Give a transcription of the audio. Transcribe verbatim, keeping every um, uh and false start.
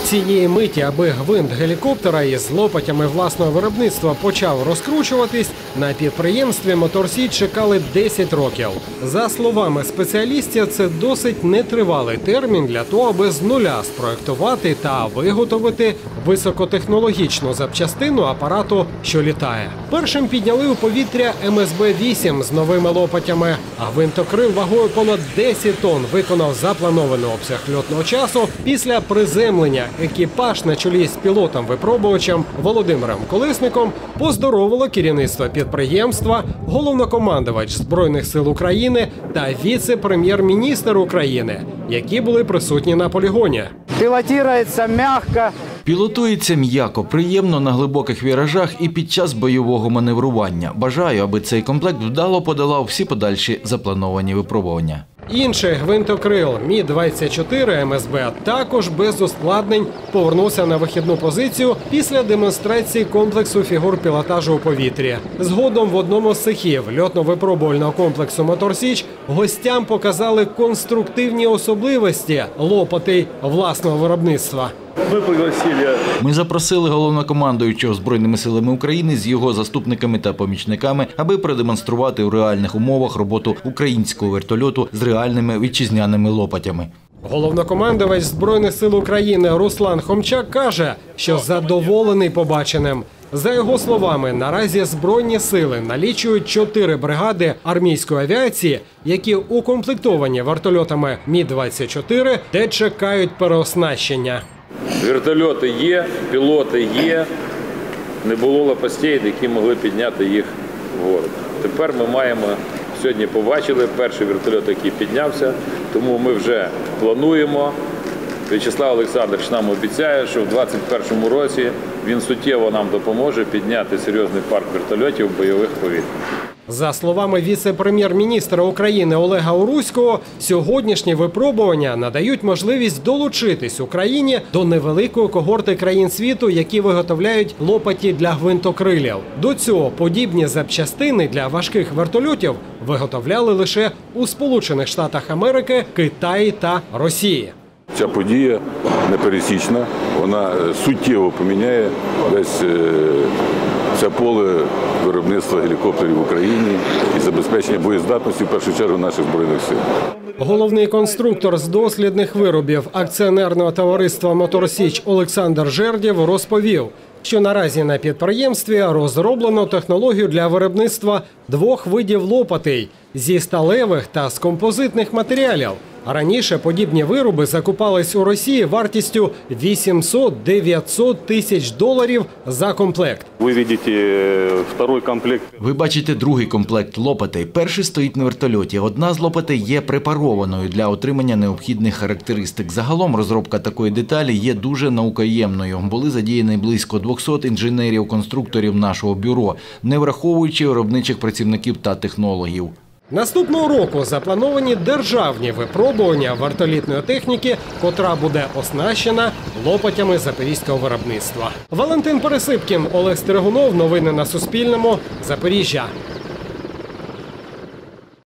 Цієї миті, аби гвинт гелікоптера із лопатями власного виробництва почав розкручуватись, на підприємстві «Моторсіч» чекали десять років. За словами спеціалістів, це досить нетривалий термін для того, аби з нуля спроектувати та виготовити високотехнологічну запчастину апарату, що літає. Першим підняли у повітря ем ес бе вісім з новими лопатями, а гвинтокрил вагою понад десять тонн виконав запланований обсяг льотного часу. Після приземлення екіпаж на чолі з пілотом-випробувачем Володимиром Колесником поздоровило керівництво підприємства, головнокомандувач Збройних сил України та віце-прем'єр-міністр України, які були присутні на полігоні. Пілотується м'яко. Пілотується м'яко, приємно на глибоких віражах і під час бойового маневрування. Бажаю, аби цей комплект вдало подолав всі подальші заплановані випробування. Інший гвинтокрил Мі двадцять чотири ем ес бе також без ускладнень повернувся на вихідну позицію після демонстрації комплексу фігур пілотажу у повітрі. Згодом в одному з цехів льотно-випробувального комплексу «Моторсіч» гостям показали конструктивні особливості лопатей власного виробництва. Ми запросили головнокомандуючого Збройними силами України з його заступниками та помічниками, аби продемонструвати у реальних умовах роботу українського вертольоту з реальними вітчизняними лопатями. Головнокомандувач Збройних сил України Руслан Хомчак каже, що задоволений побаченим. За його словами, наразі Збройні сили налічують чотири бригади армійської авіації, які укомплектовані вертольотами Мі двадцять чотири, де чекають переоснащення. Вертольоти є, пілоти є, не було лопастей, які могли підняти їх в город. Тепер ми маємо, сьогодні побачили перший вертольот, який піднявся, тому ми вже плануємо. В'ячеслав Олександрович нам обіцяє, що в двадцять першому році він суттєво нам допоможе підняти серйозний парк вертольотів бойових повітря. За словами віце-прем'єр-міністра України Олега Уруського, сьогоднішні випробування надають можливість долучитись Україні до невеликої когорти країн світу, які виготовляють лопаті для гвинтокрилів. До цього подібні запчастини для важких вертольотів виготовляли лише у Сполучених Штатах Америки, Китаї та Росії. Ця подія непересічна, вона суттєво поміняє весь це поле виробництва гелікоптерів в Україні і забезпечення боєздатності, в першу чергу, наших Збройних сил. Головний конструктор з дослідних виробів акціонерного товариства «Моторсіч» Олександр Жердєв розповів, що наразі на підприємстві розроблено технологію для виробництва двох видів лопатей – зі сталевих та з композитних матеріалів. Раніше подібні вироби закупались у Росії вартістю вісімсот-дев'ятсот тисяч доларів за комплект. Ви бачите другий комплект. Ви бачите другий комплект лопатей. Перший стоїть на вертольоті. Одна з лопатей є препарованою для отримання необхідних характеристик. Загалом розробка такої деталі є дуже наукоємною. Були задіяні близько двохсот інженерів-конструкторів нашого бюро, не враховуючи виробничих працівників та технологів. Наступного року заплановані державні випробування вертолітної техніки, котра буде оснащена лопатями запорізького виробництва. Валентин Пересипкін, Олег Стригунов. Новини на Суспільному. Запоріжжя.